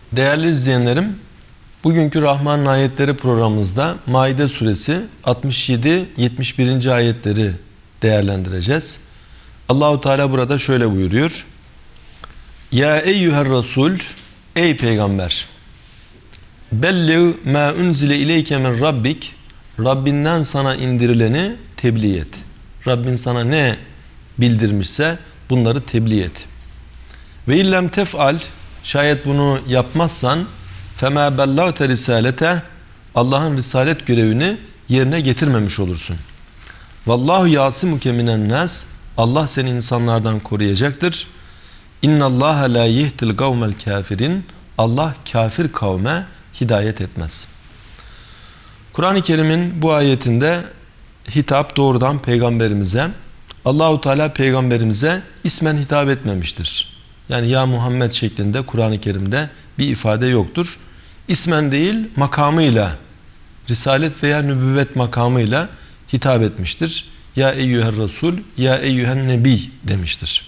Değerli izleyenlerim, bugünkü Rahman Ayetleri programımızda Maide suresi 67-71. ayetleri değerlendireceğiz. Allahu Teala burada şöyle buyuruyor. Ya eyyüher Resul, ey peygamber, belliğ ma unzile ileyke min rabbik, Rabbinden sana indirileni tebliğ et. Rabbin sana ne bildirmişse bunları tebliğ et. Ve illem tef'al, şayet bunu yapmazsan fema bellagte risalete, Allah'ın risalet görevini yerine getirmemiş olursun. Vallahu yasimuke minen nas, Allah seni insanlardan koruyacaktır. İnnallaha la yehdil kavmel kafirin, Allah kafir kavme hidayet etmez. Kur'an-ı Kerim'in bu ayetinde hitap doğrudan peygamberimize. Allahu Teala peygamberimize ismen hitap etmemiştir. Yani ya Muhammed şeklinde Kur'an-ı Kerim'de bir ifade yoktur. İsmen değil, makamıyla, risalet veya nübüvvet makamıyla hitap etmiştir. Ya eyyüher Resul, ya eyyühen Nebi demiştir.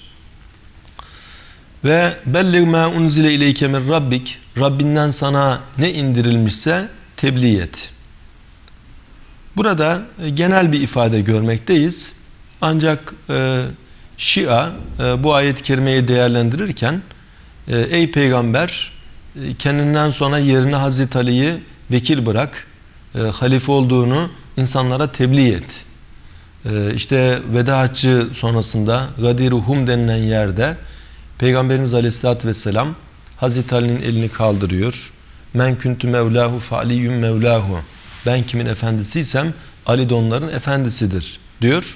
Ve belliğ ma unzile ileyke min rabbik, Rabbinden sana ne indirilmişse tebliğ et. Burada genel bir ifade görmekteyiz. Ancak Şia bu ayet-i kerimeyi değerlendirirken ey peygamber, kendinden sonra yerine Hazreti Ali'yi vekil bırak, halife olduğunu insanlara tebliğ et. İşte veda haccı sonrasında Gadir-i denilen yerde Peygamberimiz Aleyhisselatü Vesselam Hazreti Ali'nin elini kaldırıyor. Men küntü mevlahu fe aliyyum mevlahu. Ben kimin efendisiysem Ali de onların efendisidir diyor.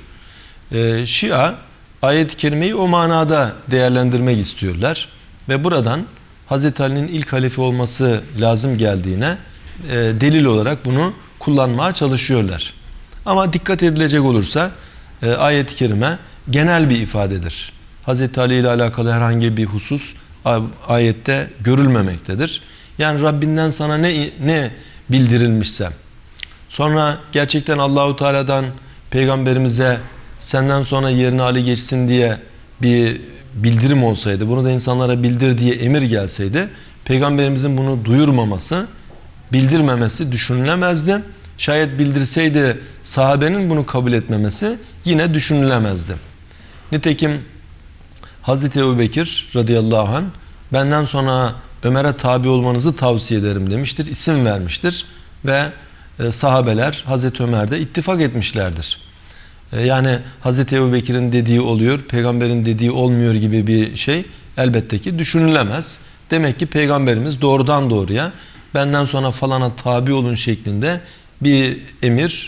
Şia ayet-i kerimeyi o manada değerlendirmek istiyorlar. Ve buradan Hazreti Ali'nin ilk halife olması lazım geldiğine delil olarak bunu kullanmaya çalışıyorlar. Ama dikkat edilecek olursa ayet-i kerime genel bir ifadedir. Hazreti Ali ile alakalı herhangi bir husus ayette görülmemektedir. Yani Rabbinden sana ne bildirilmişse, sonra gerçekten Allahu Teala'dan peygamberimize senden sonra yerine Ali geçsin diye bir bildirim olsaydı, bunu da insanlara bildir diye emir gelseydi, peygamberimizin bunu duyurmaması, bildirmemesi düşünülemezdi. Şayet bildirseydi sahabenin bunu kabul etmemesi yine düşünülemezdi. Nitekim Hazreti Ebubekir radıyallahu anh benden sonra Ömer'e tabi olmanızı tavsiye ederim demiştir, isim vermiştir ve sahabeler Hazreti Ömer'de ittifak etmişlerdir. Yani Hazreti Ebubekir'in dediği oluyor, peygamberin dediği olmuyor gibi bir şey elbette ki düşünülemez. Demek ki peygamberimiz doğrudan doğruya benden sonra falana tabi olun şeklinde bir emir,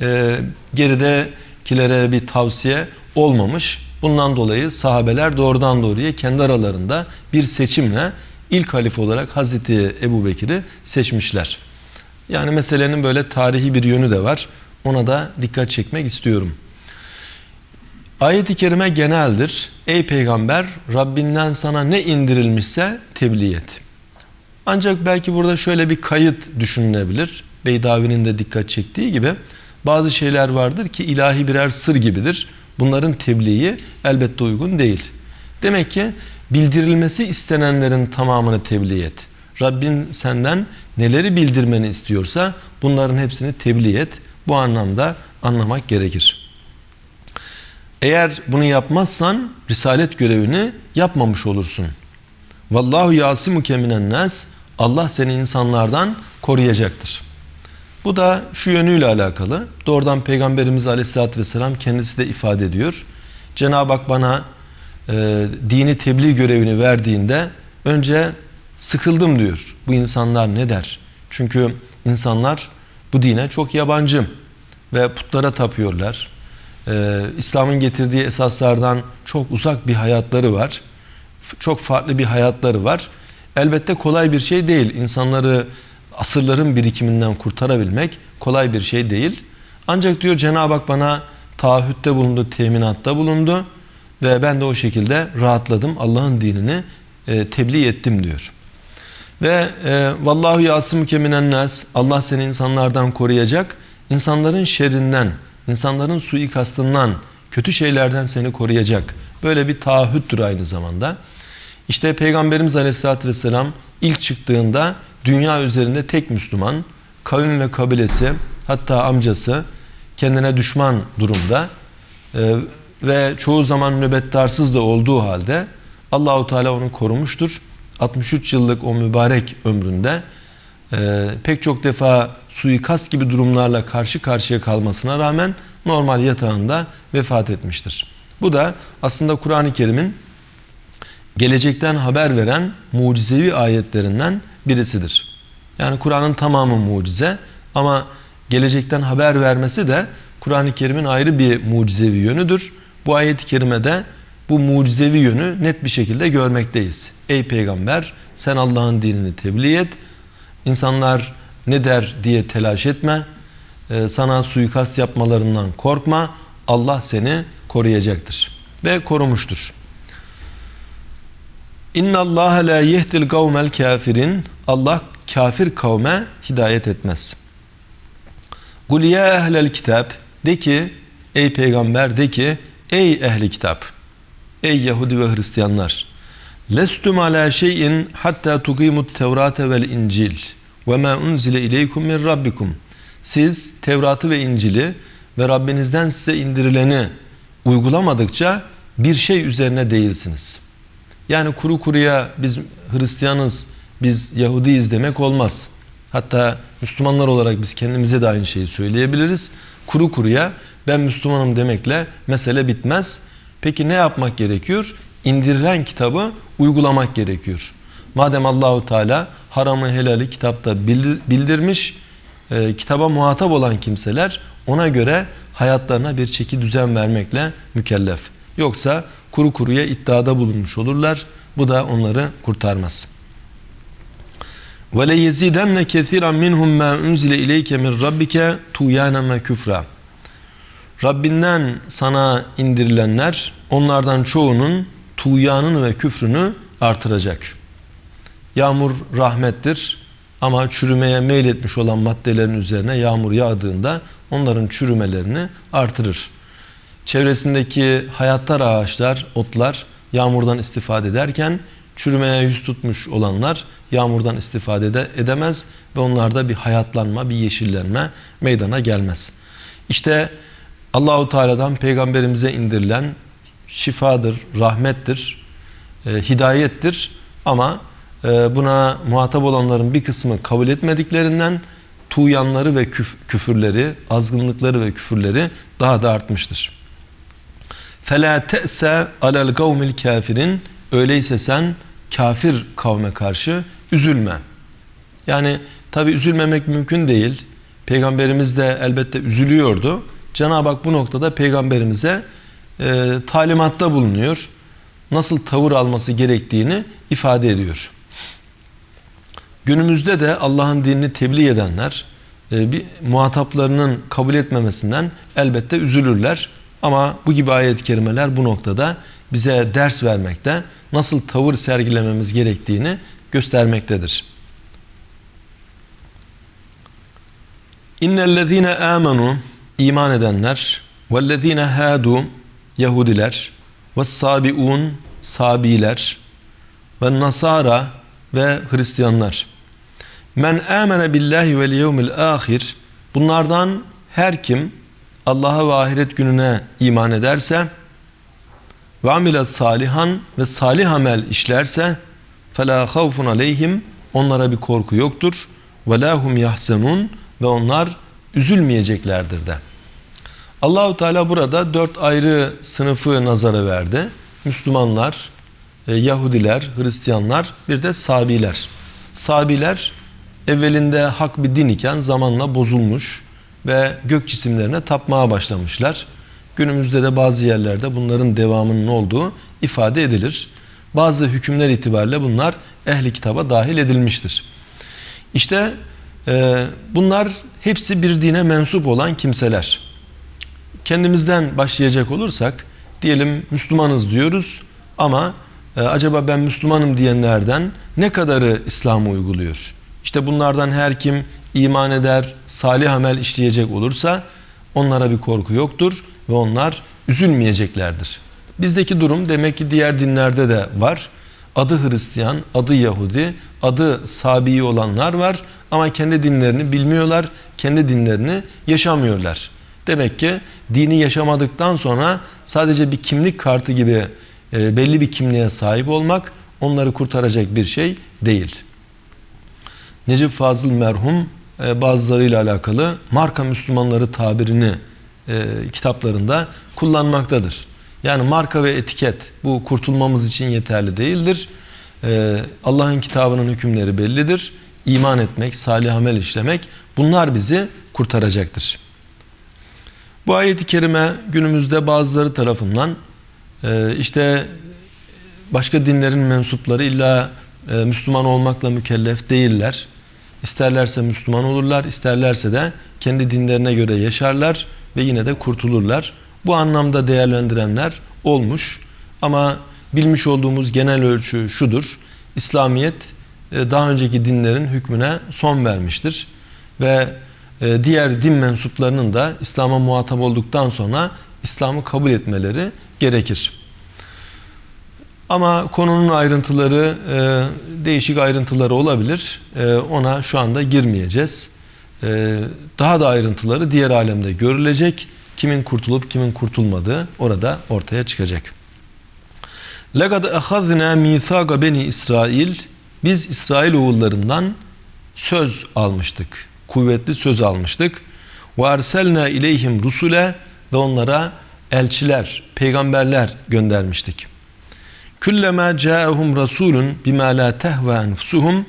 geridekilere bir tavsiye olmamış. Bundan dolayı sahabeler doğrudan doğruya kendi aralarında bir seçimle ilk halife olarak Hazreti Ebubekir'i seçmişler. Yani meselenin böyle tarihi bir yönü de var. Ona da dikkat çekmek istiyorum. Ayet-i kerime geneldir. Ey peygamber, Rabbinden sana ne indirilmişse tebliğ et. Ancak belki burada şöyle bir kayıt düşünülebilir. Beydavi'nin de dikkat çektiği gibi bazı şeyler vardır ki ilahi birer sır gibidir. Bunların tebliği elbette uygun değil. Demek ki bildirilmesi istenenlerin tamamını tebliğ et. Rabbin senden neleri bildirmeni istiyorsa bunların hepsini tebliğ et. Bu anlamda anlamak gerekir. Eğer bunu yapmazsan risalet görevini yapmamış olursun. Vallahu yasimuke minen nas, Allah seni insanlardan koruyacaktır. Bu da şu yönüyle alakalı. Doğrudan Peygamberimiz Aleyhisselatü Vesselam kendisi de ifade ediyor. Cenab-ı Hak bana dini tebliğ görevini verdiğinde önce sıkıldım diyor. Bu insanlar ne der? Çünkü insanlar bu dine çok yabancı ve putlara tapıyorlar. İslam'ın getirdiği esaslardan çok uzak bir hayatları var. Çok farklı bir hayatları var. Elbette kolay bir şey değil. İnsanları asırların birikiminden kurtarabilmek kolay bir şey değil. Ancak diyor Cenab-ı Hak bana taahhütte bulundu, teminatta bulundu ve ben de o şekilde rahatladım. Allah'ın dinini tebliğ ettim diyor. Ve vallahu yasimuke minen nas, Allah seni insanlardan koruyacak. İnsanların şerrinden, insanların suikastından, kötü şeylerden seni koruyacak. Böyle bir taahhüttür aynı zamanda. İşte Peygamberimiz Aleyhisselatü Vesselam ilk çıktığında dünya üzerinde tek Müslüman, kavim ve kabilesi, hatta amcası kendine düşman durumda ve çoğu zaman nöbettarsız da olduğu halde Allahu Teala onu korumuştur. 63 yıllık o mübarek ömründe pek çok defa suikast gibi durumlarla karşı karşıya kalmasına rağmen normal yatağında vefat etmiştir. Bu da aslında Kur'an-ı Kerim'in gelecekten haber veren mucizevi ayetlerinden birisidir. Yani Kur'an'ın tamamı mucize ama gelecekten haber vermesi de Kur'an-ı Kerim'in ayrı bir mucizevi yönüdür. Bu ayet-i kerimede bu mucizevi yönü net bir şekilde görmekteyiz. Ey peygamber, sen Allah'ın dinini tebliğ et. İnsanlar ne der diye telaş etme. Sana suikast yapmalarından korkma. Allah seni koruyacaktır. Ve korumuştur. İnna Allah la yehdil kavmel kafirin. Allah kafir kavme hidayet etmez. Kul ya ehlel kitap, de ki ey peygamber, de ki ey ehli kitap, ey Yahudi ve Hristiyanlar, lestum ala şeyin hatta tukimut tevrate vel incil ve ma unzile ileykum min rabbikum. Siz Tevrat'ı ve İncil'i ve Rabbinizden size indirileni uygulamadıkça bir şey üzerine değilsiniz. Yani kuru kuruya biz Hristiyanız, biz Yahudiyiz demek olmaz. Hatta Müslümanlar olarak biz kendimize de aynı şeyi söyleyebiliriz. Kuru kuruya ben Müslümanım demekle mesele bitmez. Peki ne yapmak gerekiyor? İndirilen kitabı uygulamak gerekiyor. Madem Allahu Teala haramı helali kitapta bildirmiş, kitaba muhatap olan kimseler ona göre hayatlarına bir çeki düzen vermekle mükellef. Yoksa kuru kuruya iddiada bulunmuş olurlar. Bu da onları kurtarmaz. وَلَيَزِيدَنَّ كَثِيرًا مِنْهُمْ مَا اُنْزِلَ اِلَيْكَ مِنْ رَبِّكَ تُوْيَانًا وَكُفْرًا. Rabbinden sana indirilenler onlardan çoğunun tuğyanını ve küfrünü artıracak. Yağmur rahmettir ama çürümeye meyletmiş olan maddelerin üzerine yağmur yağdığında onların çürümelerini artırır. Çevresindeki hayattar ağaçlar, otlar yağmurdan istifade ederken çürümeye yüz tutmuş olanlar yağmurdan istifade edemez ve onlarda bir hayatlanma, bir yeşillenme meydana gelmez. İşte Allahu Teala'dan peygamberimize indirilen şifadır, rahmettir, hidayettir ama buna muhatap olanların bir kısmı kabul etmediklerinden tuğyanları ve küfürleri, azgınlıkları ve küfürleri daha da artmıştır. فَلَا تَأْسَ عَلَى الْقَوْمِ الْكَافِرِينَ. Öyleyse sen kafir kavme karşı üzülme. Yani tabi üzülmemek mümkün değil. Peygamberimiz de elbette üzülüyordu. Cenab-ı Hak bu noktada peygamberimize talimatta bulunuyor. Nasıl tavır alması gerektiğini ifade ediyor. Günümüzde de Allah'ın dinini tebliğ edenler bir muhataplarının kabul etmemesinden elbette üzülürler. Ama bu gibi ayet-i kerimeler bu noktada bize ders vermekte, nasıl tavır sergilememiz gerektiğini göstermektedir. İnnellezîne âmenû, iman edenler, vellezîne hâdû, Yahudiler, vessâbiûn, Sabiler, ve Nasara ve Hristiyanlar. Men âmene billahi vel yevmil âhir. Bunlardan her kim Allah'a ve ahiret gününe iman ederse ve amile salihan ve salih amel işlerse felâ havfun aleyhim, onlara bir korku yoktur. Ve lâhum yahzenun, ve onlar üzülmeyeceklerdir de. Allahu Teala burada 4 ayrı sınıfı nazara verdi. Müslümanlar, Yahudiler, Hristiyanlar, bir de Sabiler. Sabiler evvelinde hak bir din iken zamanla bozulmuş ve gök cisimlerine tapmaya başlamışlar. Günümüzde de bazı yerlerde bunların devamının olduğu ifade edilir. Bazı hükümler itibariyle bunlar ehli kitaba dahil edilmiştir. İşte bunlar hepsi bir dine mensup olan kimseler. Kendimizden başlayacak olursak, diyelim Müslümanız diyoruz ama acaba ben Müslümanım diyenlerden ne kadarı İslam'ı uyguluyor? İşte bunlardan her kim iman eder, salih amel işleyecek olursa onlara bir korku yoktur ve onlar üzülmeyeceklerdir. Bizdeki durum demek ki diğer dinlerde de var. adı Hristiyan, adı Yahudi, adı Sabi olanlar var ama kendi dinlerini bilmiyorlar, kendi dinlerini yaşamıyorlar. Demek ki dini yaşamadıktan sonra sadece bir kimlik kartı gibi belli bir kimliğe sahip olmak onları kurtaracak bir şey değil. Necip Fazıl merhum bazılarıyla alakalı marka Müslümanları tabirini kitaplarında kullanmaktadır. Yani marka ve etiket bu kurtulmamız için yeterli değildir. Allah'ın kitabının hükümleri bellidir. İman etmek, salih amel işlemek bunlar bizi kurtaracaktır. Bu ayet-i kerime günümüzde bazıları tarafından işte başka dinlerin mensupları illa Müslüman olmakla mükellef değiller. İsterlerse Müslüman olurlar, isterlerse de kendi dinlerine göre yaşarlar ve yine de kurtulurlar. Bu anlamda değerlendirenler olmuş ama bilmiş olduğumuz genel ölçü şudur: İslamiyet daha önceki dinlerin hükmüne son vermiştir ve diğer din mensuplarının da İslam'a muhatap olduktan sonra İslam'ı kabul etmeleri gerekir. Ama konunun ayrıntıları, değişik ayrıntıları olabilir. Ona şu anda girmeyeceğiz. Daha da ayrıntıları diğer alemde görülecek. Kimin kurtulup kimin kurtulmadığı orada ortaya çıkacak. لَقَدْ اَخَذْنَا مِيثَاقَ بَنِي İsrail. Biz İsrail oğullarından söz almıştık. Kuvvetli söz almıştık. وَاَرْسَلْنَا اِلَيْهِمْ رُسُولَ Ve onlara elçiler, peygamberler göndermiştik. Küllema ca'ahum rasulun bima la tehva enfusuhum.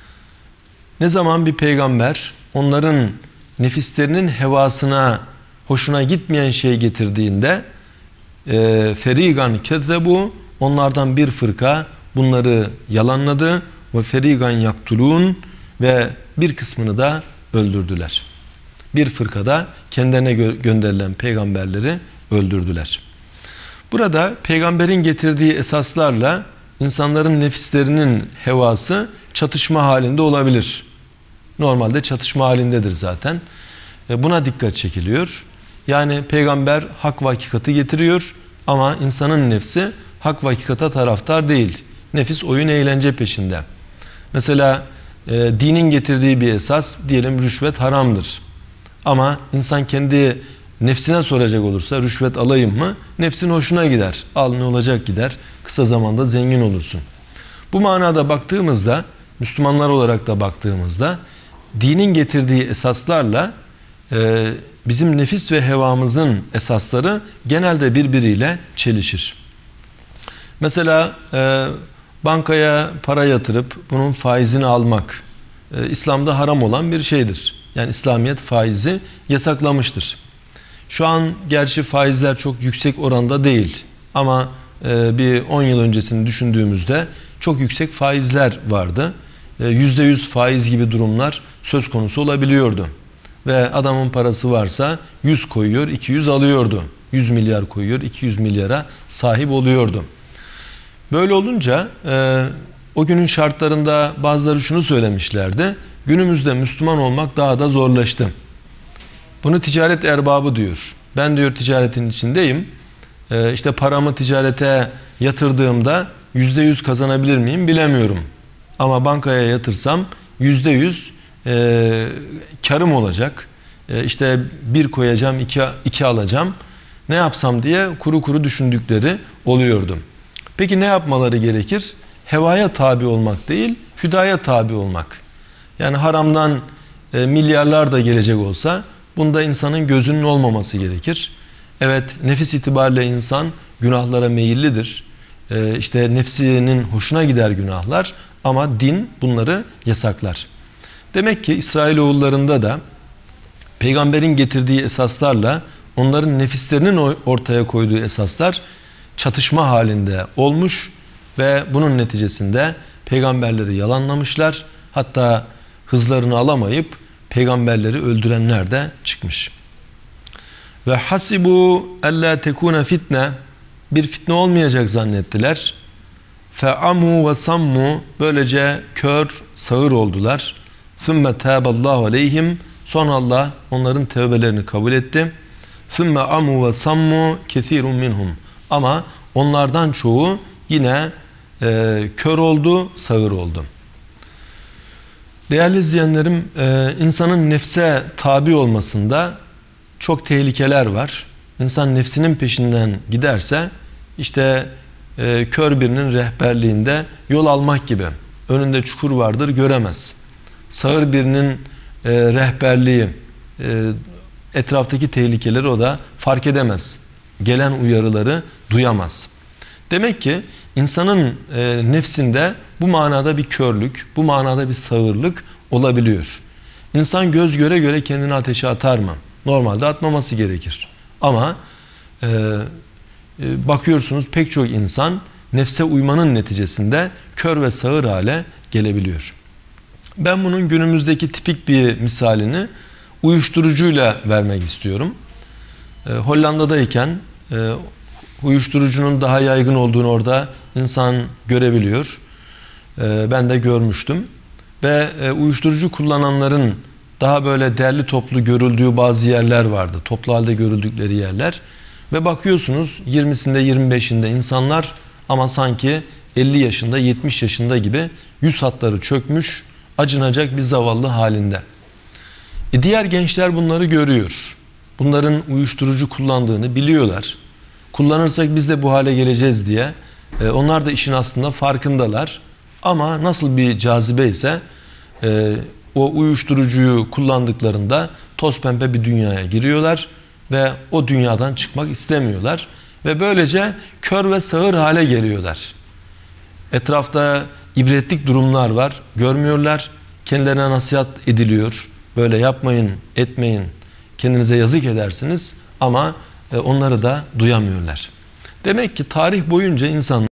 Ne zaman bir peygamber onların nefislerinin hevasına, hoşuna gitmeyen şey getirdiğinde ferigan kezzebu, onlardan bir fırka bunları yalanladı ve ferigan yaktulun, ve bir kısmını da öldürdüler. Bir fırkada kendilerine gönderilen peygamberleri öldürdüler. Burada peygamberin getirdiği esaslarla insanların nefislerinin hevası çatışma halinde olabilir. Normalde çatışma halindedir zaten. Buna dikkat çekiliyor. Yani peygamber hak ve hakikati getiriyor ama insanın nefsi hak ve hakikata taraftar değil. Nefis oyun eğlence peşinde. Mesela dinin getirdiği bir esas, diyelim rüşvet haramdır. Ama insan kendi nefsine soracak olursa rüşvet alayım mı? Nefsin hoşuna gider. Al, ne olacak, gider. Kısa zamanda zengin olursun. Bu manada baktığımızda, Müslümanlar olarak da baktığımızda dinin getirdiği esaslarla bizim nefis ve hevamızın esasları genelde birbiriyle çelişir. Mesela bankaya para yatırıp bunun faizini almak İslam'da haram olan bir şeydir. Yani İslamiyet faizi yasaklamıştır. Şu an gerçi faizler çok yüksek oranda değil ama bir 10 yıl öncesini düşündüğümüzde çok yüksek faizler vardı. %100 faiz gibi durumlar söz konusu olabiliyordu. Ve adamın parası varsa 100 koyuyor, 200 alıyordu. 100 milyar koyuyor, 200 milyara sahip oluyordu. Böyle olunca o günün şartlarında bazıları şunu söylemişlerdi: günümüzde Müslüman olmak daha da zorlaştı. Bunu ticaret erbabı diyor. Ben diyor ticaretin içindeyim. İşte paramı ticarete yatırdığımda %100 kazanabilir miyim bilemiyorum. Ama bankaya yatırsam %100 karım olacak. İşte bir koyacağım, iki alacağım. Ne yapsam diye kuru kuru düşündükleri oluyordu. Peki ne yapmaları gerekir? Hevaya tabi olmak değil, hüdaya tabi olmak. Yani haramdan milyarlar da gelecek olsa bunda insanın gözünün olmaması gerekir. Evet, nefis itibariyle insan günahlara meyillidir. İşte nefsinin hoşuna gider günahlar ama din bunları yasaklar. Demek ki İsrailoğullarında da peygamberin getirdiği esaslarla onların nefislerinin ortaya koyduğu esaslar çatışma halinde olmuş ve bunun neticesinde peygamberleri yalanlamışlar. Hatta hızlarını alamayıp peygamberleri öldürenler de çıkmış. Ve hasibu alla tekuna fitne, bir fitne olmayacak zannettiler. Fe amu ve sammu, böylece kör sağır oldular. Thumme tâballahu aleyhim, sonra Allah onların tevbelerini kabul etti. Thumme amu ve sammu kethirun minhum, ama onlardan çoğu yine kör oldu, sağır oldu. Değerli izleyenlerim, insanın nefse tabi olmasında çok tehlikeler var. İnsan nefsinin peşinden giderse işte kör birinin rehberliğinde yol almak gibi. Önünde çukur vardır, göremez. Sağır birinin rehberliği, etraftaki tehlikeleri o da fark edemez. Gelen uyarıları duyamaz. Demek ki insanın nefsinde bu manada bir körlük, bu manada bir sağırlık olabiliyor. İnsan göz göre göre kendini ateşe atar mı? Normalde atmaması gerekir. Ama bakıyorsunuz pek çok insan nefse uymanın neticesinde kör ve sağır hale gelebiliyor. Ben bunun günümüzdeki tipik bir misalini uyuşturucuyla vermek istiyorum. Hollanda'dayken uyuşturucunun daha yaygın olduğunu orada insan görebiliyor. Ben de görmüştüm. Ve uyuşturucu kullananların daha böyle derli toplu görüldüğü bazı yerler vardı. Toplu halde görüldükleri yerler. Ve bakıyorsunuz 20'sinde 25'inde insanlar ama sanki 50 yaşında 70 yaşında gibi yüz hatları çökmüş, acınacak bir zavallı halinde. Diğer gençler bunları görüyor. Bunların uyuşturucu kullandığını biliyorlar. Kullanırsak biz de bu hale geleceğiz diye. Onlar da işin aslında farkındalar. Ama nasıl bir cazibe ise o uyuşturucuyu kullandıklarında toz pembe bir dünyaya giriyorlar ve o dünyadan çıkmak istemiyorlar. Ve böylece kör ve sağır hale geliyorlar. Etrafta ibretlik durumlar var. Görmüyorlar. Kendilerine nasihat ediliyor. Böyle yapmayın, etmeyin. Kendinize yazık edersiniz. Ama onları da duyamıyorlar. Demek ki tarih boyunca insan